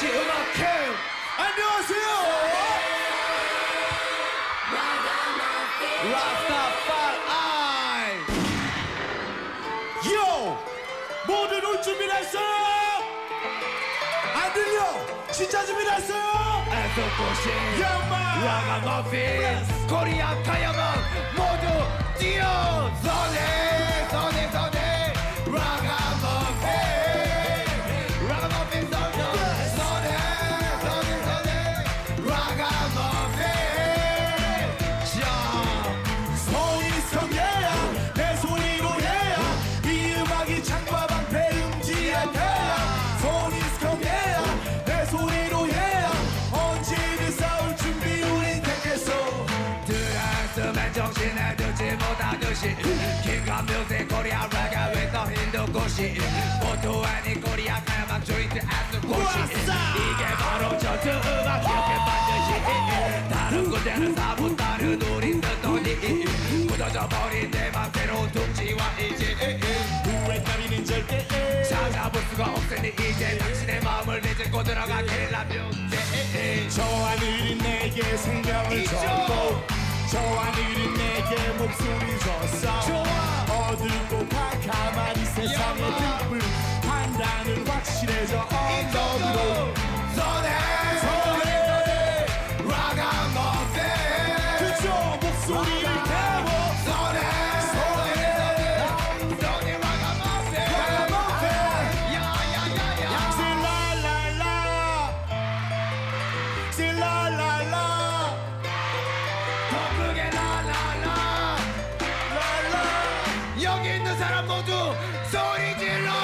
같이 음악캠프 안녕하세요. 라스타파라이 요 모두 올 준비됐어요? 안 들려? 진짜 준비됐어요? 애써보시 라가 머핀 코리아 가야만 모두 뛰어 선해 선해 선해 라가 머핀 라가 머핀 선해 선해 선해 선해 라가 머핀 자 스토니 스컹크야 내 소리로 해야 이 음악이 창과 방패 음지할 테야 스토니 스컹크야 내 소리로 해야 언제든 싸울 준비 우린 됐겠어 들었으면 정신을 두지 못하듯이 킹감 뮤직 코리아 라가 왜더 힘든 곳이 모두 아닌 코리아 가야만 조인트 아스 곳이 이게 바로 전투 음악 기억해 반드시 다른 곳에는 사부 다른 우린 스토니 묻어져 버린 내 맘대로 둥지와 이지 후회 따위는 절대 찾아볼 수가 없으니 이제 당신의 마음을 믿고 들어가 게릴라 뮤직 저 하늘이 내게 생명을 줬고 저 하늘이 내게 목소리 줬어 좋아 어둡고 캄캄한 이 세상의 등불 판단은 확실해져 언덕으로 선해 선해 라가 머핀 그저 목소리를 태워 선해 선해 선해 라가 머핀 라가 머핀 야야야야 실랄랄라 실랄랄라 더 크게 라라라 랄라 여기 있는 사람 모두 소리 질러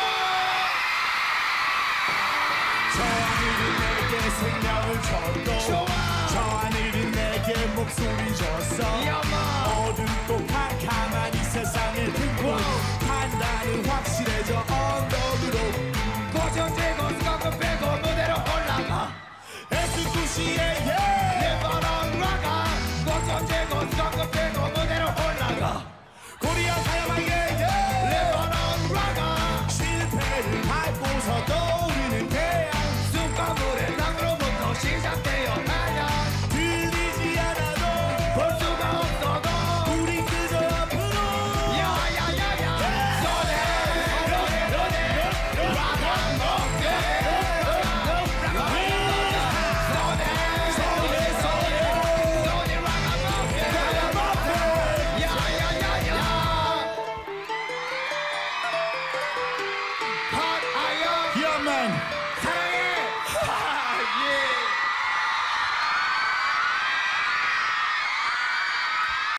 저 하늘이 내게 생명을 줬고 좋아 저 하늘이 내게 목소리 줬어 야마 어둡고